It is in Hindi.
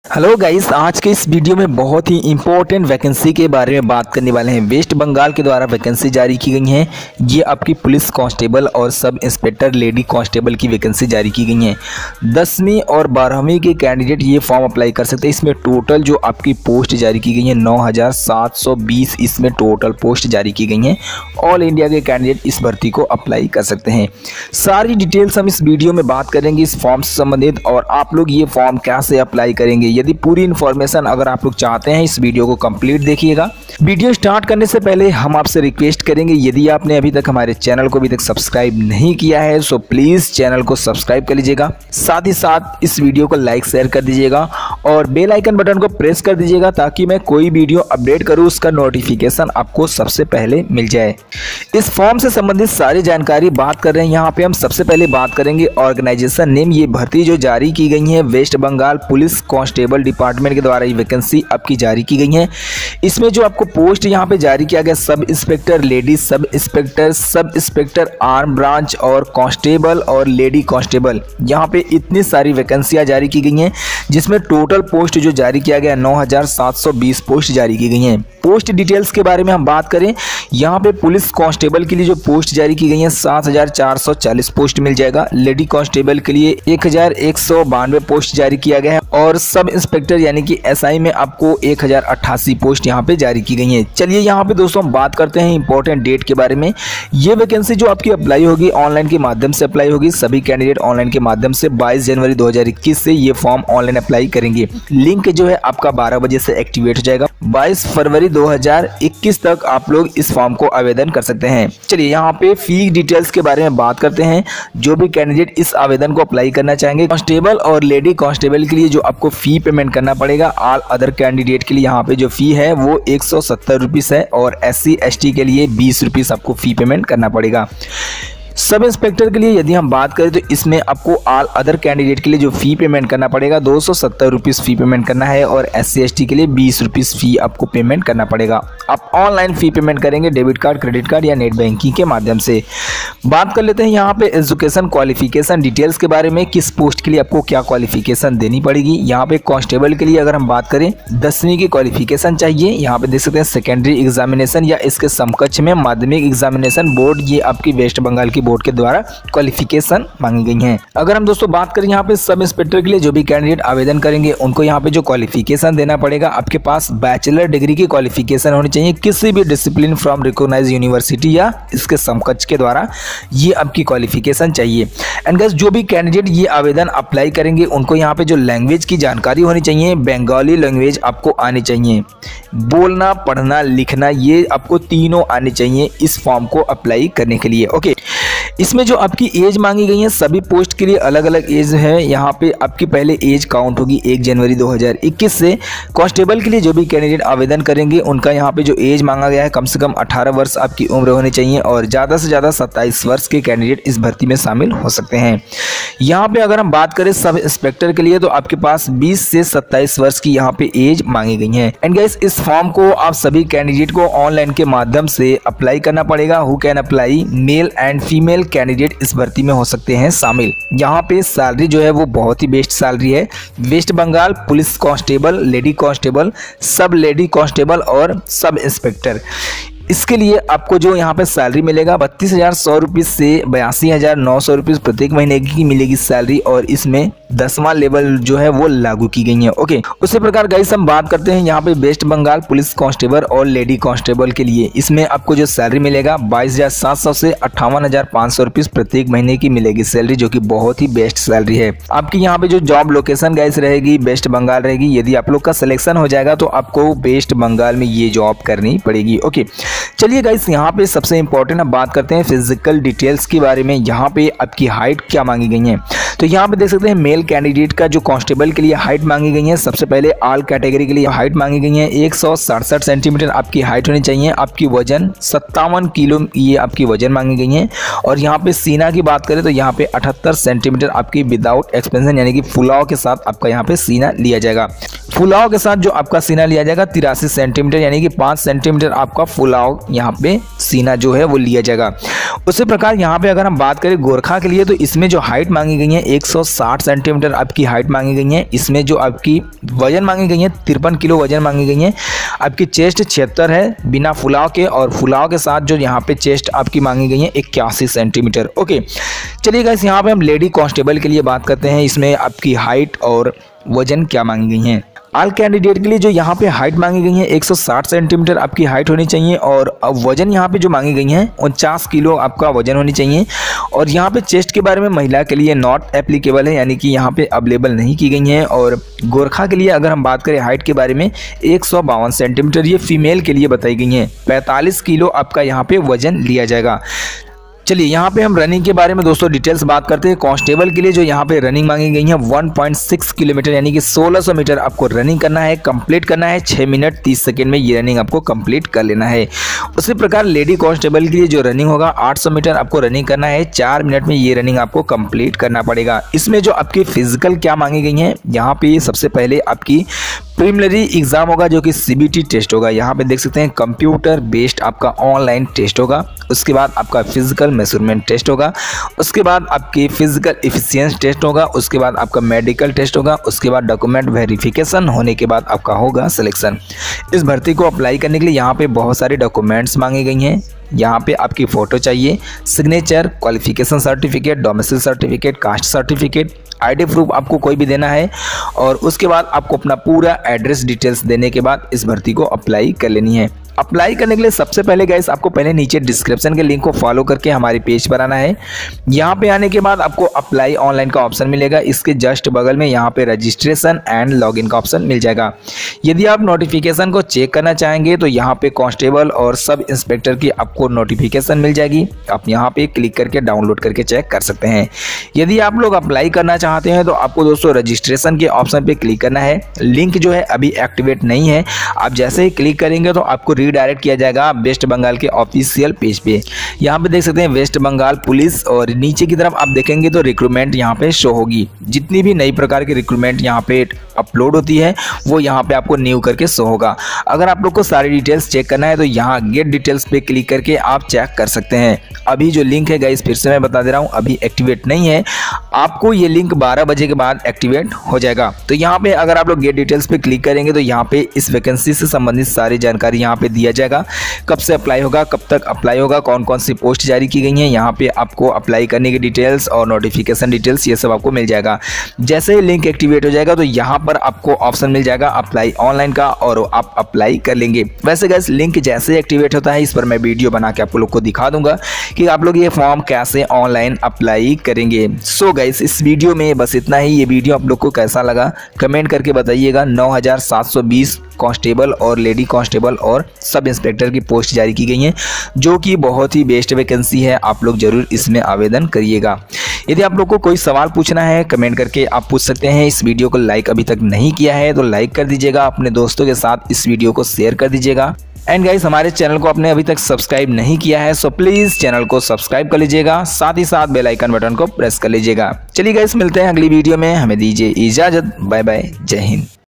हेलो गाइस, आज के इस वीडियो में बहुत ही इंपॉर्टेंट वैकेंसी के बारे में बात करने वाले हैं। वेस्ट बंगाल के द्वारा वैकेंसी जारी की गई हैं। ये आपकी पुलिस कांस्टेबल और सब इंस्पेक्टर लेडी कांस्टेबल की वैकेंसी जारी की गई हैं। 10वीं और 12वीं के कैंडिडेट ये फॉर्म अप्लाई कर सकते हैं। इसमें टोटल जो आपकी पोस्ट जारी की गई है 9720 इसमें टोटल पोस्ट जारी की गई हैं। ऑल इंडिया के कैंडिडेट इस भर्ती को अप्लाई कर सकते हैं। सारी डिटेल्स हम इस वीडियो में बात करेंगे इस फॉर्म से संबंधित, और आप लोग ये फॉर्म कैसे अप्लाई करेंगे। यदि पूरी इन्फॉर्मेशन अगर आप लोग चाहते हैं, इस वीडियो को कंप्लीट देखिएगा। वीडियो स्टार्ट करने से पहले हम आपसे रिक्वेस्ट करेंगे, यदि आपने अभी तक हमारे चैनल को अभी तक सब्सक्राइब नहीं किया है तो प्लीज चैनल को सब्सक्राइब कर लीजिएगा। साथ ही साथ इस वीडियो को लाइक शेयर कर दीजिएगा और बेल आइकन बटन को प्रेस कर दीजिएगा ताकि मैं कोई वीडियो अपडेट करूं उसका नोटिफिकेशन आपको सबसे पहले मिल जाए। इस फॉर्म से संबंधित सारी जानकारी बात कर रहे हैं। यहाँ पे हम सबसे पहले बात करेंगे ऑर्गेनाइजेशन नेम। ये भर्ती जो जारी की गई है West Bengal police constable department के द्वारा ये वैकेंसी आपकी जारी की गई है। इसमें जो आपको पोस्ट यहाँ पे जारी किया गया sub inspector lady, sub inspector arm branch और कांस्टेबल और लेडी कांस्टेबल, यहाँ पे इतनी सारी वैकेंसियां जारी की गई हैं। जिसमें टोटल पोस्ट जो जारी किया गया 9720 पोस्ट जारी की गई हैं। पोस्ट डिटेल्स के बारे में हम बात करें, यहाँ पे पुलिस कांस्टेबल के लिए जो पोस्ट जारी की गई है 7440 पोस्ट मिल जाएगा। लेडी कांस्टेबल के लिए 1192 पोस्ट जारी किया गया है और सब इंस्पेक्टर यानी कि एसआई में आपको 1088 पोस्ट यहाँ पे जारी की गई है। चलिए यहाँ पे दोस्तों हम बात करते हैं इंपॉर्टेंट डेट के बारे में। ये वैकेंसी जो आपकी अप्लाई होगी ऑनलाइन के माध्यम से अप्लाई होगी। सभी कैंडिडेट ऑनलाइन के माध्यम से 22 जनवरी 2021 से ये फॉर्म ऑनलाइन अप्लाई करेंगे। लिंक जो है आपका 12 बजे से एक्टिवेट हो जाएगा। 22 फरवरी 2021 तक आप लोग इस फॉर्म को आवेदन कर सकते हैं। चलिए यहाँ पे फी डिटेल्स के बारे में बात करते हैं। जो भी कैंडिडेट इस आवेदन को अप्लाई करना चाहेंगे, कांस्टेबल और लेडी कांस्टेबल के लिए जो आपको फी पेमेंट करना पड़ेगा, ऑल अदर कैंडिडेट के लिए यहाँ पे जो फी है वो 170 रुपीज़ है और SC ST के लिए 20 रुपीज़ आपको फी पेमेंट करना पड़ेगा। सब इंस्पेक्टर के लिए यदि हम बात करें तो इसमें आपको ऑल अदर कैंडिडेट के लिए जो फी पेमेंट करना पड़ेगा 270 रुपीज़ फी पेमेंट करना है और SC ST के लिए 20 रुपीज़ फी आपको पेमेंट करना पड़ेगा। आप ऑनलाइन फी पेमेंट करेंगे डेबिट कार्ड, क्रेडिट कार्ड या नेट बैंकिंग के माध्यम से। बात कर लेते हैं यहाँ पे एजुकेशन क्वालिफिकेशन डिटेल्स के बारे में। किस पोस्ट के लिए आपको क्या क्वालिफिकेशन देनी पड़ेगी। यहाँ पे कांस्टेबल के लिए अगर हम बात करें 10वीं की क्वालिफिकेशन चाहिए। यहाँ पे देख सकते हैं सेकेंडरी एग्जामिनेशन या इसके समकक्ष में माध्यमिक एग्जामिनेशन बोर्ड, ये आपकी वेस्ट बंगाल की बोर्ड के द्वारा क्वालिफिकेशन मांगी गई हैं। अगर हम दोस्तों बात करें यहाँ पे सब इंस्पेक्टर के लिए जो भी कैंडिडेट आवेदन करेंगे उनको यहाँ पे जो क्वालिफिकेशन देना पड़ेगा, आपके पास बैचलर डिग्री की क्वालिफिकेशन होनी चाहिए किसी भी डिसिप्लिन फ्रॉम रिकॉग्नाइज्ड यूनिवर्सिटी या इसके समकक्ष के द्वारा, ये आपकी क्वालिफिकेशन चाहिए। एंड गाइस जो भी कैंडिडेट ये आवेदन अप्लाई करेंगे उनको यहाँ पे जो लैंग्वेज की जानकारी होनी चाहिए, बंगाली लैंग्वेज आपको आनी चाहिए। बोलना, पढ़ना, लिखना ये आपको तीनों आने चाहिए इस फॉर्म को अप्लाई करने के लिए। ओके, इसमें जो आपकी एज मांगी गई है सभी पोस्ट के लिए अलग अलग एज है। यहाँ पे आपकी पहले एज काउंट होगी 1 जनवरी 2021 से। कांस्टेबल के लिए जो भी कैंडिडेट आवेदन करेंगे उनका यहाँ पे जो एज मांगा गया है कम से कम 18 वर्ष आपकी उम्र होनी चाहिए और ज़्यादा से ज़्यादा 27 वर्ष के कैंडिडेट इस भर्ती में शामिल हो सकते हैं। यहाँ पे अगर हम बात करें सब इंस्पेक्टर के लिए तो आपके पास 20 से 27 वर्ष की यहाँ पे एज मांगी गई है। एंड गाइस इस फॉर्म को आप सभी कैंडिडेट को ऑनलाइन के माध्यम से अप्लाई करना पड़ेगा। Who can apply, male and female candidate इस भर्ती में हो सकते हैं शामिल। यहाँ पे सैलरी जो है वो बहुत ही बेस्ट सैलरी है। West Bengal police constable, lady constable, sub lady constable और सब इंस्पेक्टर, इसके लिए आपको जो यहाँ पे सैलरी मिलेगा 32,100 रुपीज़ से 82,900 रुपीज़ प्रत्येक महीने की मिलेगी सैलरी और इसमें 10वां लेवल जो है वो लागू की गई है। ओके, उसी प्रकार गाइस हम बात करते हैं यहाँ पे वेस्ट बंगाल पुलिस कांस्टेबल और लेडी कांस्टेबल के लिए। इसमें आपको जो सैलरी मिलेगा 22,700 से 58,500 रुपीज़ प्रत्येक महीने की मिलेगी सैलरी, जो कि बहुत ही बेस्ट सैलरी है। आपकी यहाँ पे जो जॉब लोकेशन गाइस रहेगी वेस्ट बंगाल रहेगी। यदि आप लोग का सिलेक्शन हो जाएगा तो आपको वेस्ट बंगाल में ये जॉब करनी पड़ेगी। ओके, चलिए गाइस यहाँ पे सबसे इंपॉर्टेंट अब बात करते हैं फिजिकल डिटेल्स के बारे में। यहाँ पे आपकी हाइट क्या मांगी गई है तो यहाँ पे देख सकते हैं मेल कैंडिडेट का जो कांस्टेबल के लिए हाइट मांगी गई है। सबसे पहले ऑल कैटेगरी के लिए हाइट मांगी गई है 167 सेंटीमीटर आपकी हाइट होनी चाहिए। आपकी वजन 57 किलो ये आपकी वजन मांगी गई है। और यहाँ पे सीना की बात करें तो यहाँ पे 78 सेंटीमीटर आपकी विदाउट एक्सपेंशन यानी कि फुलाव के साथ आपका यहाँ पे सीना लिया जाएगा। फुलाव के साथ जो आपका सीना लिया जाएगा 83 सेंटीमीटर, यानी कि 5 सेंटीमीटर आपका फुलाव यहाँ पे सीना जो है वो लिया जाएगा। उसी प्रकार यहाँ पे अगर हम बात करें गोरखा के लिए, तो इसमें जो हाइट मांगी गई है 160 सेंटीमीटर आपकी हाइट मांगी गई है। इसमें जो आपकी वजन मांगी गई है 53 किलो वजन मांगी गई है। आपकी चेस्ट 76 है बिना फुलाव के, और फुलाव के साथ जो यहाँ पे चेस्ट आपकी मांगी गई है 81 सेंटीमीटर। ओके, चलिए गाइस यहाँ पे हम लेडी कांस्टेबल के लिए बात करते हैं। इसमें आपकी हाइट और वजन क्या मांगी गई है। ऑल कैंडिडेट के लिए जो यहाँ पे हाइट मांगी गई है 160 सेंटीमीटर आपकी हाइट होनी चाहिए, और वजन यहाँ पे जो मांगी गई है 49 किलो आपका वजन होनी चाहिए। और यहाँ पे चेस्ट के बारे में महिला के लिए नॉट एप्लीकेबल है, यानी कि यहाँ पे अवेलेबल नहीं की गई है। और गोरखा के लिए अगर हम बात करें हाइट के बारे में 152 सेंटीमीटर ये फीमेल के लिए बताई गई है। 45 किलो आपका यहाँ पे वजन लिया जाएगा। चलिए यहाँ पे हम रनिंग के बारे में दोस्तों डिटेल्स बात करते हैं। कांस्टेबल के लिए जो यहाँ पे रनिंग मांगी गई है 1.6 किलोमीटर, यानी कि 1600 मीटर आपको रनिंग करना है, कंप्लीट करना है। 6 मिनट 30 सेकंड में ये रनिंग आपको कंप्लीट कर लेना है। उसी प्रकार लेडी कांस्टेबल के लिए जो रनिंग होगा 800 मीटर आपको रनिंग करना है। 4 मिनट में ये रनिंग आपको कंप्लीट करना पड़ेगा। इसमें जो आपकी फिजिकल क्या मांगी गई है, यहाँ पे सबसे पहले आपकी प्रीलिमिनरी एग्जाम होगा जो कि CBT टेस्ट होगा। यहाँ पे देख सकते हैं कंप्यूटर बेस्ड आपका ऑनलाइन टेस्ट होगा। उसके बाद आपका फिजिकल मेजरमेंट टेस्ट होगा। उसके बाद आपकी फिजिकल एफिशिएंसी टेस्ट होगा। उसके बाद आपका मेडिकल टेस्ट होगा। उसके बाद डॉक्यूमेंट वेरिफिकेशन होने के बाद आपका होगा सिलेक्शन। इस भर्ती को अप्लाई करने के लिए यहाँ पे बहुत सारे डॉक्यूमेंट्स मांगे गई हैं। यहाँ पे आपकी फ़ोटो चाहिए, signature, qualification certificate, domicile certificate, caste certificate, ID proof आपको कोई भी देना है। और उसके बाद आपको अपना पूरा एड्रेस डिटेल्स देने के बाद इस भर्ती को अप्लाई कर लेनी है। अप्लाई करने के लिए सबसे पहले गाइस आपको पहले नीचे डिस्क्रिप्शन के लिंक को फॉलो करके हमारे पेज पर आना है। यहाँ पे आने के बाद आपको अप्लाई ऑनलाइन का ऑप्शन मिलेगा। इसके जस्ट बगल में यहाँ पे रजिस्ट्रेशन एंड लॉगिन का ऑप्शन मिल जाएगा। यदि आप नोटिफिकेशन को चेक करना चाहेंगे तो यहाँ पे कांस्टेबल और सब इंस्पेक्टर की आपको नोटिफिकेशन मिल जाएगी। आप यहाँ पे क्लिक करके डाउनलोड करके चेक कर सकते हैं। यदि आप लोग अप्लाई करना चाहते हैं तो आपको दोस्तों रजिस्ट्रेशन के ऑप्शन पे क्लिक करना है। लिंक जो है अभी एक्टिवेट नहीं है। आप जैसे ही क्लिक करेंगे तो आपको डायरेक्ट किया जाएगा वेस्ट बंगाल के ऑफिशियल पेज पे। यहाँ पे देख सकते हैं वेस्ट बंगाल पुलिस, और नीचे की तरफ आप देखेंगे तो रिक्रूटमेंट यहाँ पे शो होगी। जितनी भी नई प्रकार की रिक्रूटमेंट यहाँ पे अपलोड होती है वो यहाँ पे आपको न्यू करके शो होगा। अगर आप लोग को सारी डिटेल्स चेक करना है तो यहाँ गेट डिटेल्स पे क्लिक करके आप चेक कर सकते हैं। अभी जो लिंक है गाइस फिर से मैं बता दे रहा हूँ अभी एक्टिवेट नहीं है। आपको ये लिंक 12 बजे के बाद एक्टिवेट हो जाएगा। तो यहाँ पे अगर आप लोग गेट डिटेल्स पे क्लिक करेंगे तो यहाँ पे इस वैकेंसी से संबंधित सारी जानकारी यहाँ पे दिया जाएगा। कब से अप्लाई होगा, कब तक अप्लाई होगा, कौन कौन सी पोस्ट जारी की गई हैं, यहाँ पे आपको अप्लाई करने की डिटेल्स और नोटिफिकेशन डिटेल्स ये सब आपको मिल जाएगा। जैसे ही लिंक एक्टिवेट हो जाएगा तो यहाँ पर आपको ऑप्शन मिल जाएगा अप्लाई ऑनलाइन का, और आप अप्लाई कर लेंगे। वैसे गाइस लिंक जैसे ही एक्टिवेट होता है इस पर मैं वीडियो बना के आप लोग को दिखा दूंगा कि आप लोग ये फॉर्म कैसे ऑनलाइन अप्लाई करेंगे। सो गाइस इस वीडियो में बस इतना ही। ये वीडियो आप लोग को कैसा लगा कमेंट करके बताइएगा। 9720 कांस्टेबल और लेडी कांस्टेबल और सब इंस्पेक्टर की पोस्ट जारी की गई हैं जो कि बहुत ही बेस्ट वैकेंसी है। आप लोग जरूर इसमें आवेदन करिएगा। यदि आप लोग को कोई सवाल पूछना है कमेंट करके आप पूछ सकते हैं। इस वीडियो को लाइक अभी तक नहीं किया है तो लाइक कर दीजिएगा, अपने दोस्तों के साथ इस वीडियो को शेयर कर दीजिएगा। एंड गाइस हमारे चैनल को आपने अभी तक सब्सक्राइब नहीं किया है सो प्लीज चैनल को सब्सक्राइब कर लीजिएगा, साथ ही साथ बेल आइकन बटन को प्रेस कर लीजिएगा। चलिए गाइस मिलते हैं अगली वीडियो में, हमें दीजिए इजाजत। बाय बाय, जय हिंद।